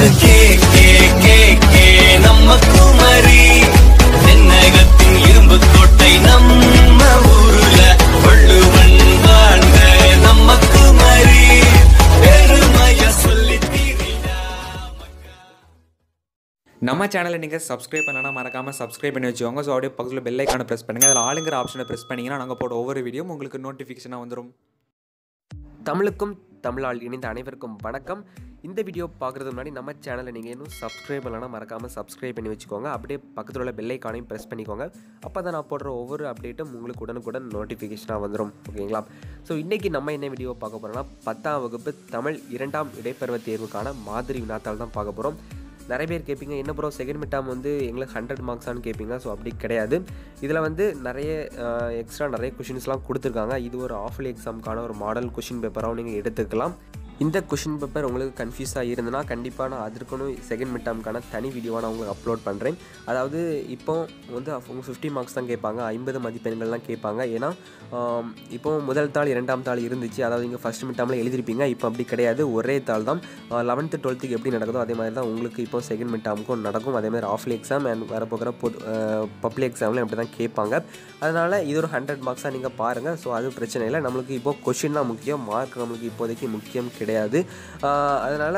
K K K K நம்ம குமரி தென்னகத்தின் இரும்பு கோட்டை நம்ம ஊருல வள்ளுவன் வாழ்ந்த நம்ம குமரி பெருமைய சொல்லி தீரிடா. நம்ம சேனலை நீங்கள் சப்ஸ்கிரைப் பண்ணலன்னா மறக்காமல் சப்ஸ்கிரைப் பண்ணி வச்சுக்கோங்க. ஸோ அப்படியே பக்கத்தில் பெல் ஐக்கானை ப்ரெஸ் பண்ணுங்கள். அதில் ஆளுங்கிற ஆப்ஷனை ப்ரெஸ் பண்ணிங்கன்னா நாங்கள் போட ஒவ்வொரு வீடியோ உங்களுக்கு நோட்டிஃபிகேஷனாக வந்துடும். தமிழுக்கும் தமிழால் இணைந்த அனைவருக்கும் வணக்கம். இந்த வீடியோ பார்க்குறது முன்னாடி நம்ம சேனலை நீங்கள் இன்னும் சப்ஸ்கிரைப் பண்ணலன்னா மறக்காமல் சப்ஸ்கிரைப் பண்ணி வச்சுக்கோங்க. அப்படியே பக்கத்தில் உள்ள பெல் ஐக்கானையும் ப்ரெஸ் பண்ணிக்கோங்க. அப்போ தான் நான் போடுற ஒவ்வொரு அப்டேட்டும் உங்களுக்கு உடனுக்குடன் நோட்டிஃபிகேஷனாக வந்துடும். ஓகேங்களா? ஸோ இன்றைக்கி நம்ம என்ன வீடியோ பார்க்க போகிறோம்னா 10ஆம் வகுப்பு தமிழ் 2ஆம் இடைப்பருவ தேர்வுக்கான மாதிரி வினாத்தாள் தான் பார்க்க போகிறோம். நிறைய பேர் கேட்பீங்க, என்ன ப்ரோ செகண்ட் மிட் டேர்ம் வந்து எங்களுக்கு 100 மார்க்ஸானு கேட்பீங்க. ஸோ அப்படி கிடையாது. இதில் வந்து நிறைய எக்ஸ்ட்ரா நிறைய கொஷின்ஸ்லாம் கொடுத்துருக்காங்க. இது ஒரு ஆஃப்லி எக்ஸாமுக்கான ஒரு மாடல் கொஷின் பேப்பராகவும் நீங்கள் எடுத்துக்கலாம். இந்த கொஷின் பேப்பர் உங்களுக்கு கன்ஃபியூஸாக இருந்ததுன்னா கண்டிப்பாக நான் அதற்குன்னு செகண்ட் மிட் டேர்முக்கான தனி வீடியோவாக நான் உங்களுக்கு அப்லோட் பண்ணுறேன். அதாவது இப்போ வந்து அவங்க 50 மார்க்ஸ் தான் கேட்பாங்க, 50 மதிப்பெண்கள் தான் கேட்பாங்க. ஏன்னா இப்போ முதல் தாள் 2ஆம் தாள் இருந்துச்சு. அதாவது நீங்கள் ஃபஸ்ட் மிட் டேர்மில் எழுதிருப்பீங்க. இப்போ அப்படி கிடையாது, ஒரே தாள் தான். 11th 12th எப்படி நடக்குதோ அதே மாதிரி தான் உங்களுக்கு இப்போ செகண்ட் மிட் டேர்முக்கும் நடக்கும். அதேமாதிரி ஆஃப்லி எக்ஸாம் அண்ட் வரப்போகிற பப்ளிக் எக்ஸாம்லையும் அப்படி தான் கேட்பாங்க. அதனால் இது ஒரு 100 மார்க்ஸாக நீங்கள் பாருங்கள். ஸோ அது பிரச்சனை இல்லை. நம்மளுக்கு இப்போது கொஷின் தான் முக்கியம், மார்க் நம்மளுக்கு இப்போதைக்கு முக்கியம் கிடையாது. அதனால்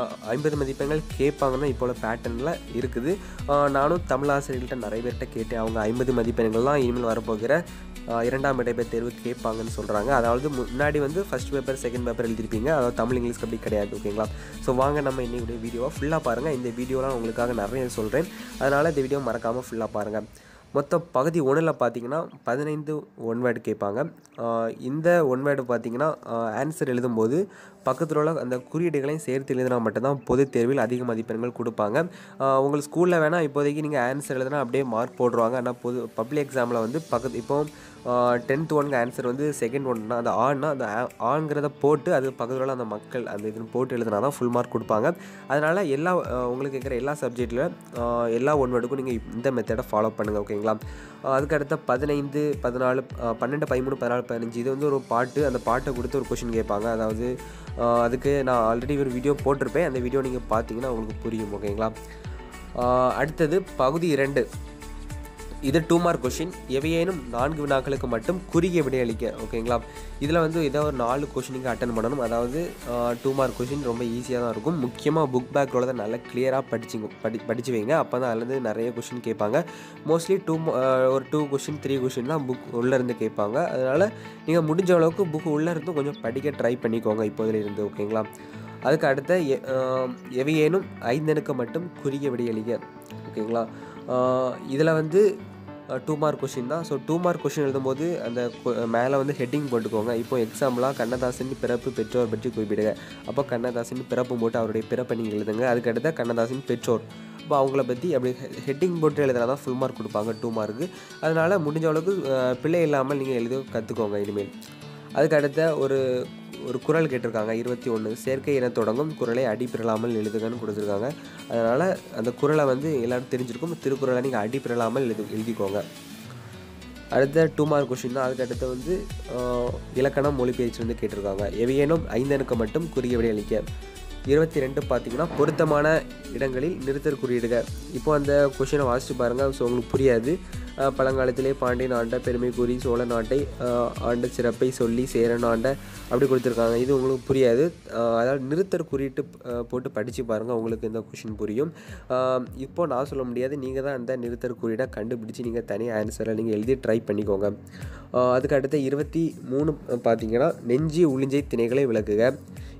50 மதிப்பெண்கள் கேட்பாங்கன்னா இப்போ உள்ள பேட்டர்னில் இருக்குது. நானும் தமிழ் ஆசிரியர்கள்ட்ட நிறைய பேர்கிட்ட கேட்டேன். அவங்க 50 மதிப்பெண்கள்லாம் இனிமேல் வரப்போகிற 2ஆம் இடைப்பெறும் தேர்வு கேட்பாங்கன்னு சொல்கிறாங்க. அதாவது முன்னாடி வந்து ஃபஸ்ட் பேப்பர் செகண்ட் பேப்பர் எழுதிருப்பீங்க. அதாவது தமிழ் இங்கிலீஷ் அப்படி கிடையாது. ஓகேங்களா? ஸோ வாங்க நம்ம இன்னைக்கு வீடியோவை ஃபுல்லாக பாருங்கள். இந்த வீடியோலாம் உங்களுக்காக நிறைய சொல்கிறேன். அதனால் இந்த வீடியோ மறக்காமல் ஃபுல்லாக பாருங்கள். மொத்தம் பகுதி 1ல் பார்த்தீங்கன்னா 15 ஒன் வேர்டு கேட்பாங்க. இந்த ஒன் வேர்டு பார்த்தீங்கன்னா ஆன்சர் எழுதும்போது பக்கத்தில் உள்ள அந்த குறியீடுகளையும் சேர்த்து எழுதினா மட்டும்தான் பொதுத் தேர்வில் அதிக மதிப்பெண்கள் கொடுப்பாங்க. உங்கள் ஸ்கூலில் வேணால் இப்போதைக்கு நீங்கள் ஆன்சர் எழுதினா அப்படியே மார்க் போடுவாங்க. ஆனால் பப்ளிக் எக்ஸாமில் வந்து இப்போ 10th ஒன்க்கு ஆன்சர் வந்து செகண்ட் ஒன்னா அந்த ஆன்னா அந்த ஆங்கிறத போட்டு அது பக்கத்தில் உள்ள அந்த மக்கள் அந்த இதுன்னு போட்டு எழுதினா தான் ஃபுல் மார்க் கொடுப்பாங்க. அதனால் எல்லா உங்களுக்கு கேட்குற எல்லா சப்ஜெக்டில் எல்லா ஒன் வேர்டுக்கும் நீங்கள் இந்த மெத்தடை ஃபாலோ பண்ணுங்கள். ஓகேங்களா? அதுக்கடுத்த 15 14 12 13 14 15 இது வந்து ஒரு பாட்டு. அந்த பாட்டை கொடுத்து ஒரு கொஷின் கேட்பாங்க. அதாவது அதுக்கு நான் ஆல்ரெடி ஒரு வீடியோ போட்டிருப்பேன். அந்த வீடியோ நீங்கள் பார்த்தீங்கன்னா உங்களுக்கு புரியும். ஓகேங்களா? அடுத்தது பகுதி 2. இது 2 மார்க் கொஷின். எவையேனும் 4 வினாக்களுக்கு மட்டும் குறுகிய விடையளிக்க. ஓகேங்களா? இதில் வந்து ஏதோ ஒரு 4 கொஷினுக்கு அட்டன் பண்ணணும். அதாவது 2 மார்க் கொஷின் ரொம்ப ஈஸியாக தான் இருக்கும். முக்கியமாக புக் பேக்கோட தான் நல்லா கிளியராக படிச்சு வைங்க. அப்போ தான் அதுலேருந்து நிறைய கொஷின் கேட்பாங்க. மோஸ்ட்லி ஒரு 2 கொஷின் 3 கொஷின் தான் புக் உள்ளேருந்து கேட்பாங்க. அதனால் நீங்கள் முடிஞ்ச அளவுக்கு புக் உள்ளேருந்து கொஞ்சம் படிக்க ட்ரை பண்ணிக்கோங்க இப்போதிலிருந்து. ஓகேங்களா? அதுக்கு அடுத்த எவையேனும் 5 மட்டும் குறுகிய விடையளிக்க. ஓகேங்களா? இதில் வந்து 2 மார்க் கொஷின் தான். ஸோ 2 மார்க் கொஷின் எழுதும்போது அந்த மேலே வந்து ஹெட்டிங் போட்டுக்கோங்க. இப்போ எக்ஸாம்பிளாக கண்ணதாசன் பிறப்பு பெற்றோர் பற்றி குறிப்பிடுங்க. அப்போ கண்ணதாசன் பிறப்பு போட்டு அவருடைய பிறப்பை நீங்கள் எழுதுங்க. அதுக்கடுத்த கண்ணதாசன் பெற்றோர், இப்போ அவங்கள பற்றி அப்படி ஹெட்டிங் போட்டு எழுதுனா தான் ஃபுல் மார்க் கொடுப்பாங்க 2 மார்க்கு. அதனால் முடிஞ்ச அளவுக்கு பிழை இல்லாமல் நீங்கள் எழுத கற்றுக்கோங்க இனிமேல். அதுக்கடுத்த ஒரு குறள் கேட்டிருக்காங்க 21. செயற்கை என தொடங்கும் குறளை அடிப்பிரலாமல் எழுதுகன்னு கொடுத்துருக்காங்க. அதனால் அந்த குறளை வந்து எல்லோரும் தெரிஞ்சிருக்கும். திருக்குறளை நீங்கள் அடிப்பிரலாமல் எழுதிக்கோங்க. அடுத்த 2 மார்க் கொஷின் தான். அதுக்கடுத்து வந்து இலக்கணம் மொழிபெயர்ச்சி வந்து கேட்டிருக்காங்க. எவையேனும் 5 மட்டும் குறுகிய விடையளிக்க. 22 பார்த்தீங்கன்னா பொருத்தமான இடங்களில் நிறுத்தற் குறியிடுக. இப்போ அந்த கொஷினை வாசித்து பாருங்கள். ஸோ உங்களுக்கு புரியாது. பழங்காலத்திலே பாண்டியன் ஆண்ட பெருமை கூறி சோழ நாட்டை ஆண்ட சிறப்பை சொல்லி சேரன் ஆண்ட அப்படி கொடுத்துருக்காங்க. இது உங்களுக்கு புரியாது. அதாவது நிறுத்தற் குறியிட்டு போட்டு படித்து பாருங்கள், உங்களுக்கு இந்த கொஷின் புரியும். இப்போது நான் சொல்ல முடியாது, நீங்கள் தான் அந்த நிறுத்தற் குறியீடை கண்டுபிடிச்சி நீங்கள் தனி ஆன்சரை நீங்கள் எழுதி ட்ரை பண்ணிக்கோங்க. அதுக்கு அடுத்த 23 பார்த்தீங்கன்னா நெஞ்சி உளிஞ்சை திணைகளை விளக்குக.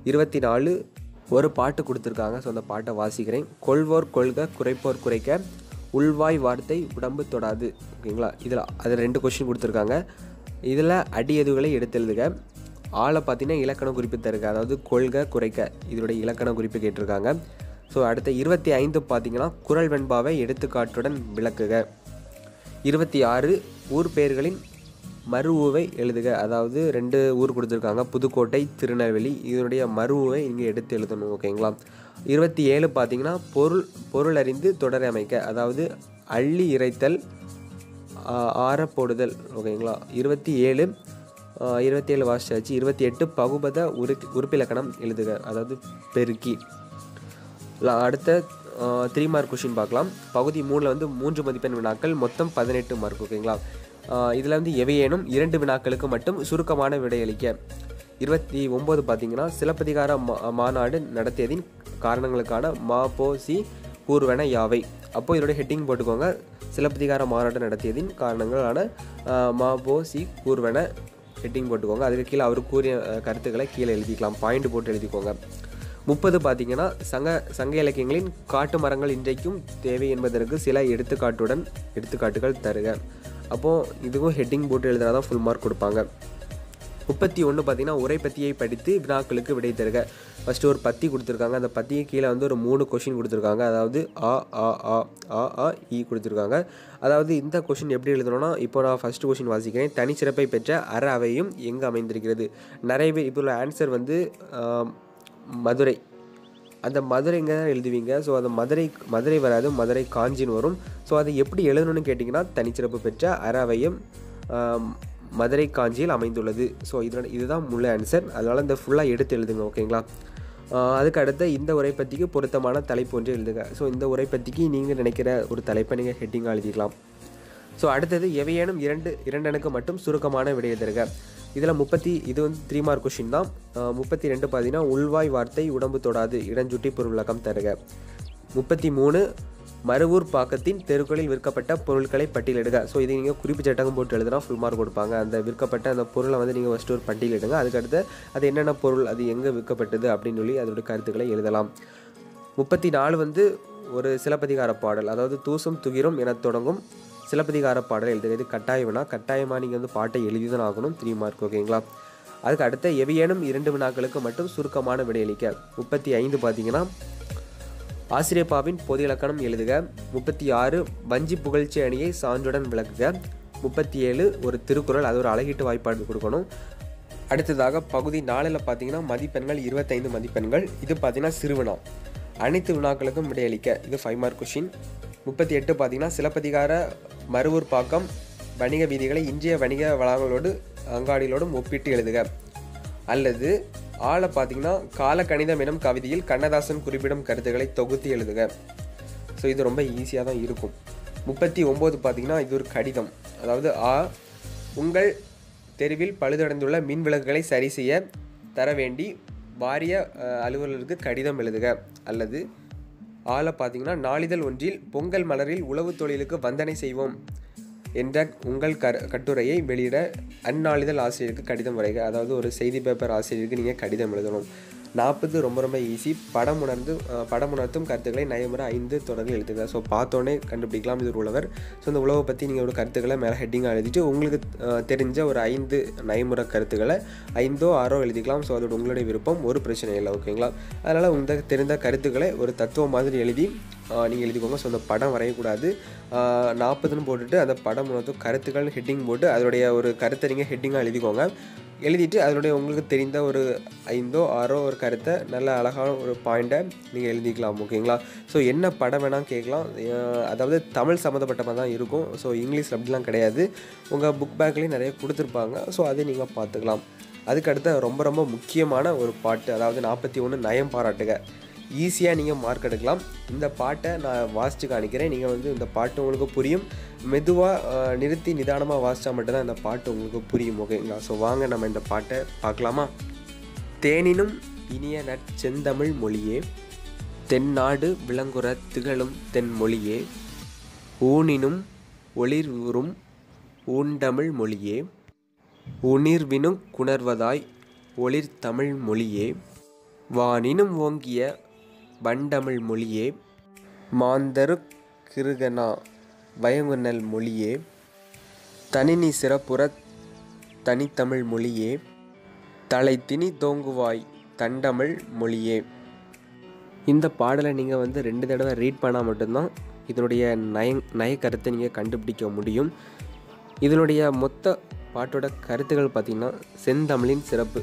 24 ஒரு பாட்டு கொடுத்துருக்காங்க. ஸோ அந்த பாட்டை வாசிக்கிறேன். கொள்வோர் கொள்க குறைப்போர் குறைக்க உள்வாய் வார்த்தை உடம்பு தொடாது. ஓகேங்களா? அதில் 2 கொஷின் கொடுத்துருக்காங்க. இதில் அடி எதுகளை எடுத்து எழுதுக. ஆளை பார்த்தீங்கன்னா இலக்கண குறிப்பு தருக. அதாவது கொள்க குறைக்க இதனுடைய இலக்கண குறிப்பு கேட்டிருக்காங்க. ஸோ அடுத்த 25 பார்த்தீங்கன்னா குறள் வெண்பாவை எடுத்துக்காட்டுடன் விளக்குக. 26 ஊர் பெயர்களின் மறு ஊவை எழுதுக. அதாவது 2 ஊர் கொடுத்துருக்காங்க, புதுக்கோட்டை திருநெல்வேலி. இதனுடைய மறு ஊவை இங்கே எடுத்து எழுதணும். ஓகேங்களா? 27 பார்த்தீங்கன்னா பொருள் அறிந்து தொடரை அமைக்க. அதாவது அள்ளி இறைத்தல் ஆறப்போடுதல். ஓகேங்களா? 27 வாசிச்சாச்சு. 28 பகுபத உறுப்பிலக்கணம் எழுதுக. அதாவது பெருக்கி. அடுத்த 3 மார்க் கொஷின் பார்க்கலாம். பகுதி 3ல் வந்து 3 மதிப்பெண் வினாக்கள், மொத்தம் 18 மார்க். ஓகேங்களா. இதில் வந்து எவையேனும் 2 வினாக்களுக்கு மட்டும் சுருக்கமான விடையளிக்க. 29 பார்த்தீங்கன்னா சிலப்பதிகார மாநாடு நடத்தியதின் காரணங்களுக்கான மா.பொ.சி. கூறுவன யாவை. அப்போது இதோட ஹெட்டிங் போட்டுக்கோங்க. சிலப்பதிகார மாநாடு நடத்தியதின் காரணங்களான மா.பொ.சி. கூறுவன ஹெட்டிங் போட்டுக்கோங்க. அதுக்கு கீழே அவர் கூறிய கருத்துக்களை கீழே எழுதிக்கலாம், பாயிண்ட் போட்டு எழுதிக்கோங்க. 30 பார்த்தீங்கன்னா சங்க இலக்கியங்களின் காட்டு மரங்கள் இன்றைக்கும் தேவை என்பதற்கு சில எடுத்துக்காட்டுகள் தருக. அப்போது இதுவும் ஹெட்டிங் போட்டு எழுதினா தான் ஃபுல் மார்க் கொடுப்பாங்க. 31 பார்த்தீங்கன்னா உரை பத்தியை படித்து வினாக்களுக்கு விடை தருக. ஃபஸ்ட்டு ஒரு பத்தி கொடுத்துருக்காங்க. அந்த பத்தியை கீழே வந்து ஒரு 3 கொஷின் கொடுத்துருக்காங்க. அதாவது இ கொடுத்துருக்காங்க. அதாவது இந்த கொஷின் எப்படி எழுதணும்னா, இப்போ நான் ஃபஸ்ட்டு கொஷின் வாசிக்கிறேன். தனிச்சிறப்பை பெற்ற அற அவையும் எங்கே அமைந்திருக்கிறது. நிறைய பேர் இப்போ உள்ள ஆன்சர் வந்து மதுரை. அந்த மதுரைங்க தான் எழுதுவீங்க. ஸோ அந்த மதுரை வராது, மதுரை காஞ்சின்னு வரும். ஸோ அதை எப்படி எழுதணும்னு கேட்டிங்கன்னா, தனிச்சிறப்பு பெற்ற அற அவையும் மதுரை காஞ்சியில் அமைந்துள்ளது. ஸோ இதுதான் முழு ஆன்சர். அதனால் இந்த ஃபுல்லாக எடுத்து எழுதுங்க. ஓகேங்களா. அதுக்கு அடுத்த இந்த உரைப்பத்திக்கு பொருத்தமான தலைப்பு ஒன்று எழுதுங்க. ஸோ இந்த உரைப்பத்திக்கு நீங்கள் நினைக்கிற ஒரு தலைப்பை நீங்கள் ஹெட்டிங்காக எழுதிக்கலாம். ஸோ அடுத்தது எவையேனும் 2 மட்டும் சுருக்கமான விடை தருக. இதில் இது வந்து 3 மார்க் கொஷின் தான். 32 பார்த்தீங்கன்னா உள்வாய் வார்த்தை உடம்பு தொடாது, இடஞ்சுட்டி பொருளகம் தருக. 33 மருவூர் பாக்கத்தின் தெருக்களில் விற்கப்பட்ட பொருட்களை பட்டியலிடுக. ஸோ இது நீங்கள் குறிப்பு சட்டகம் போட்டு எழுதுனா ஃபுல் மார்க் கொடுப்பாங்க. அந்த விற்கப்பட்ட அந்த பொருளை வந்து நீங்கள் ஃபஸ்ட்டு ஒரு பட்டியலிடுங்க. அதுக்கடுத்து அது என்னென்ன பொருள், அது எங்கே விற்கப்பட்டது அப்படின்னு சொல்லி அதோட கருத்துக்களை எழுதலாம். 34 வந்து ஒரு சிலப்பதிகார பாடல், அதாவது தூசும் துகிரும் என தொடங்கும் சிலப்பதிகார பாடல் எழுதுக. இது கட்டாயமாக நீங்கள் வந்து பாட்டை எழுதி தான் ஆகணும். 3 மார்க். ஓகேங்களா. அதுக்கு அடுத்த எவையேனும் 2 வினாக்களுக்கு மட்டும் சுருக்கமான விடையளிக்க. 35 பார்த்தீங்கன்னா ஆசிரியப்பாவின் பொது இலக்கணம் எழுதுக. 36 வஞ்சி புகழ்ச்சி அணியை சான்றுடன் விளக்குக. 37 ஒரு திருக்குறள், அது ஒரு அழகீட்டு வாய்ப்பாடு கொடுக்கணும். அடுத்ததாக பகுதி 4ல் பார்த்தீங்கன்னா மதிப்பெண்கள் 25 மதிப்பெண்கள். இது பார்த்தீங்கன்னா சிறுவினா, அனைத்து வினாக்களுக்கும் விடையளிக்க. இது 5 மார்க் கொஷின். 38 பார்த்தீங்கன்னா சிலப்பதிகார மருவூர் பாக்கம் வணிக வீதிகளை இன்றைய வணிக வளங்களோடு அங்காடிகளோடும் ஒப்பிட்டு எழுதுக. அல்லது பார்த்தீங்கன்னா காலக்கணிதம் எனும் கவிதையில் கண்ணதாசன் குறிப்பிடும் கருத்துக்களை தொகுத்து எழுதுக. ஸோ இது ரொம்ப ஈஸியாக தான் இருக்கும். 39 பார்த்தீங்கன்னா இது ஒரு கடிதம், அதாவது உங்கள் தெருவில் பழுதடைந்துள்ள மின் விளக்குகளை சரி செய்ய தர வேண்டி வாரிய அலுவலருக்கு கடிதம் எழுதுக. அல்லது பார்த்தீங்கன்னா நாளிதழ் ஒன்றில் பொங்கல் மலரில் உழவு தொழிலுக்கு வந்தனை செய்வோம் என்ற உங்கள் கட்டுரையை வெளியிட அந்நாளிதழ் ஆசிரியருக்கு கடிதம் வரைக. அதாவது ஒரு செய்தி பேப்பர் ஆசிரியருக்கு நீங்கள் கடிதம் எழுதணும். 40 ரொம்ப ஈஸி. படம் உணர்த்தும் கருத்துக்களை நயமுறை 5 தொடர்கள் எழுதுங்க. ஸோ பார்த்தோன்னே கண்டுபிடிக்கலாம் இது ஒரு உழவர். ஸோ இந்த உழவை பற்றி நீங்கள் ஒரு கருத்துக்களை மேலே ஹெட்டிங்காக எழுதிட்டு உங்களுக்கு தெரிஞ்ச ஒரு 5 நயமுறை கருத்துக்களை 5ஓ 6ஓ எழுதிக்கலாம். ஸோ அதோட உங்களுடைய விருப்பம், ஒரு பிரச்சனை இல்லை. ஓகேங்களா. அதனால் உங்களுக்கு தெரிந்த கருத்துக்களை ஒரு தத்துவம் மாதிரி எழுதி நீங்கள் எழுதிக்கோங்க. ஸோ அந்த படம் வரையக்கூடாது. 40ன்னு போட்டுட்டு அந்த படம் உணர்த்தும் கருத்துக்கள் ஹெட்டிங் போட்டு அதோடைய ஒரு கருத்தை நீங்கள் ஹெட்டிங்காக எழுதிக்கோங்க. எழுதிட்டு அதனுடைய உங்களுக்கு தெரிந்த ஒரு 5ஓ 6ஓ ஒரு கருத்தை நல்ல அழகான ஒரு பாயிண்ட்டை நீங்கள் எழுதிக்கலாம். ஓகேங்களா. ஸோ என்ன படம் வேணால் கேட்கலாம். அதாவது தமிழ் சம்மந்தப்பட்டமாக தான் இருக்கும். ஸோ இங்கிலீஷ் அப்படிலாம் கிடையாது. உங்கள் புக் பேக்லேயும் நிறைய கொடுத்துருப்பாங்க. ஸோ அதை நீங்கள் பார்த்துக்கலாம். அதுக்கடுத்த ரொம்ப முக்கியமான ஒரு பாட்டு, அதாவது 41 நயம் பாராட்டுக. ஈஸியாக நீங்கள் மார்க் எடுக்கலாம். இந்த பாட்டை நான் வாசித்து காணிக்கிறேன். நீங்கள் வந்து இந்த பாட்டு உங்களுக்கு புரியும். மெதுவாக நிறுத்தி நிதானமாக வாசித்தா மட்டும்தான் இந்த பாட்டு உங்களுக்கு புரியும். ஓகேங்களா. ஸோ வாங்க நம்ம இந்த பாட்டை பார்க்கலாமா. தேனினும் இனிய நற்செந்தமிழ் மொழியே, தென்னாடு விளங்குற திகழும் தென்மொழியே, ஊனினும் ஒளிர்வுறும் ஊண்டமிழ் மொழியே, உணிர்வினும் குணர்வதாய் ஒளிர் தமிழ் மொழியே, வானினும் ஓங்கிய வண்டமிழ் மொழியே, மாந்தரு கிருகனா வயங்குநல் மொழியே, தனினி சிறப்புற தனித்தமிழ் மொழியே, தலை திணி தோங்குவாய் தண்டமிழ் மொழியே. இந்த பாடலை நீங்கள் வந்து 2 தடவை ரீட் பண்ணால் மட்டும்தான் இதனுடைய நய கருத்தை நீங்கள் கண்டுபிடிக்க முடியும். இதனுடைய மொத்த பாட்டோட கருத்துக்கள் பார்த்திங்கன்னா செந்தமிழின் சிறப்பு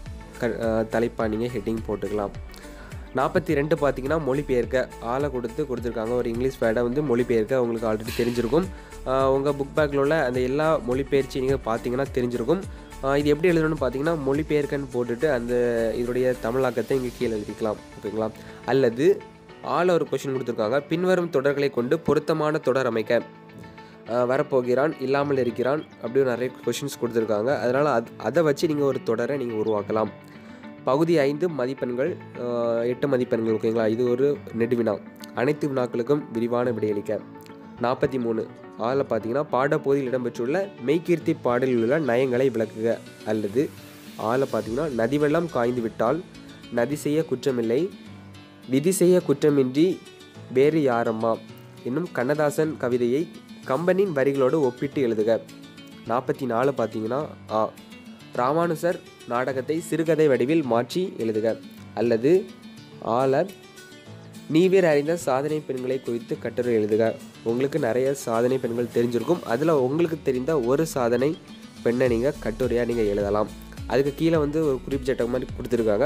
தலைப்பாக நீங்கள் ஹெட்டிங் போட்டுக்கலாம். 42 பார்த்தீங்கன்னா மொழிபெயர்க்க கொடுத்துருக்காங்க. ஒரு இங்கிலீஷ் வேர்டை வந்து மொழிபெயர்க்க உங்களுக்கு ஆல்ரெடி தெரிஞ்சிருக்கும். உங்கள் புக் பேக்கில் உள்ள அந்த எல்லா மொழிபெயர்ச்சி நீங்கள் பார்த்தீங்கன்னா தெரிஞ்சிருக்கும். இது எப்படி எழுதணும்னு பார்த்தீங்கன்னா மொழிபெயர்க்கன்னு போட்டுட்டு அந்த இதனுடைய தமிழாக்கத்தை இங்கே கீழே எழுதிக்கலாம். ஓகேங்களா. அல்லது ஆள் ஒரு கொஷின் கொடுத்துருக்காங்க. பின்வரும் தொடர்களை கொண்டு பொருத்தமான தொடர் அமைக்க. வரப்போகிறான், இல்லாமல் இருக்கிறான், அப்படின்னு நிறைய கொஷின்ஸ் கொடுத்துருக்காங்க. அதனால் அதை வச்சு நீங்கள் ஒரு தொடரை நீங்கள் உருவாக்கலாம். பகுதி 5 மதிப்பெண்கள் 8 மதிப்பெண்கள். ஓகேங்களா? இது ஒரு நெடுவினா. அனைத்து வினாக்களுக்கும் விரிவான விடையளிக்க. 43 அதில் பார்த்தீங்கன்னா பாடப்பகுதியில் இடம்பெற்றுள்ள மெய்கீர்த்தி பாடலில் உள்ள நயங்களை விளக்குக. அல்லது அதில் பார்த்தீங்கன்னா நதி வெள்ளம் காய்ந்து விட்டால் நதி செய்ய குற்றமில்லை, விதி செய்ய குற்றமின்றி வேறு யாரம்மா என்னும் கண்ணதாசன் கவிதையை கம்பனின் வரிகளோடு ஒப்பிட்டு எழுதுக. 44 பார்த்தீங்கன்னா ராமானுசர் நாடகத்தை சிறுகதை வடிவில் மாற்றி எழுதுக. அல்லது நீவேர் அறிந்த சாதனை பெண்களை குறித்து கட்டுரை எழுதுக. உங்களுக்கு நிறைய சாதனை பெண்கள் தெரிஞ்சிருக்கும். அதில் உங்களுக்கு தெரிந்த ஒரு சாதனை பெண்ணை நீங்கள் கட்டுரையாக நீங்கள் எழுதலாம். அதுக்கு கீழே வந்து ஒரு குறிப்பிட்ட மாதிரி கொடுத்துருக்காங்க.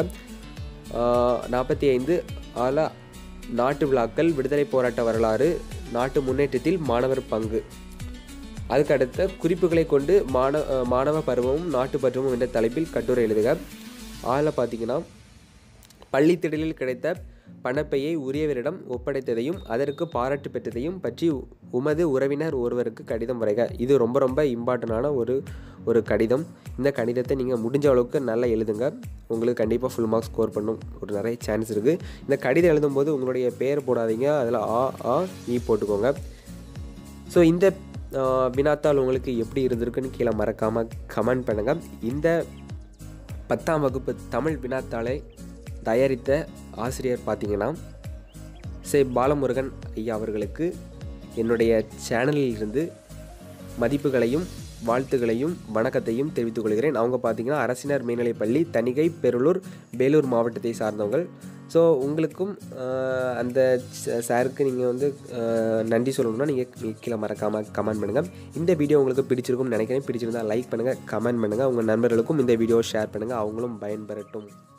45 அதில் நாட்டு விழாக்கள், விடுதலை போராட்ட வரலாறு, நாட்டு முன்னேற்றத்தில் மாணவர் பங்கு. அதுக்கடுத்த குறிப்புகளை கொண்டு மாணவ பருவமும் நாட்டு பருவமும் என்ற தலைப்பில் கட்டுரை எழுதுக. அதில் பார்த்தீங்கன்னா பள்ளி திடலில் கிடைத்த பணப்பையை உரியவரிடம் ஒப்படைத்ததையும் அதற்கு பாராட்டு பெற்றதையும் பற்றி உமது உறவினர் ஒருவருக்கு கடிதம் வரைக. இது ரொம்ப ரொம்ப இம்பார்ட்டண்டான ஒரு கடிதம். இந்த கடிதத்தை நீங்கள் முடிஞ்ச அளவுக்கு நல்லா எழுதுங்க. உங்களுக்கு கண்டிப்பாக ஃபுல் மார்க்ஸ் ஸ்கோர் பண்ணும் ஒரு நிறைய சான்ஸ் இருக்குது. இந்த கடிதம் எழுதும்போது உங்களுடைய பேர் போடாதீங்க, அதில் இ போட்டுக்கோங்க. ஸோ இந்த வினாத்தாள் உங்களுக்கு எப்படி இருந்திருக்குன்னு கீழே மறக்காமல் கமெண்ட் பண்ணுங்கள். இந்த 10ஆம் வகுப்பு தமிழ் வினாத்தாளை தயாரித்த ஆசிரியர் பார்த்தீங்கன்னா பாலமுருகன் ஐயா அவர்களுக்கு என்னுடைய சேனலில் இருந்து மதிப்புகளையும் வாழ்த்துக்களையும் வணக்கத்தையும் தெரிவித்துக் கொள்கிறேன். அவங்க பார்த்தீங்கன்னா அரசினர் மேல்நிலைப்பள்ளி, தணிகை, பெரலூர், வேலூர் மாவட்டத்தை சார்ந்தவங்க. ஸோ உங்களுக்கும் அந்த சாருக்கு நீங்கள் வந்து நன்றி சொல்லணும்னா நீங்கள் கீழே மறக்காமல் கமெண்ட் பண்ணுங்கள். இந்த வீடியோ உங்களுக்கு பிடிச்சிருக்கும்னு நினைக்கிறேன். பிடிச்சிருந்தால் லைக் பண்ணுங்கள், கமெண்ட் பண்ணுங்கள். உங்கள் நண்பர்களுக்கும் இந்த வீடியோவை ஷேர் பண்ணுங்கள், அவங்களும் பயன்பெறட்டும்.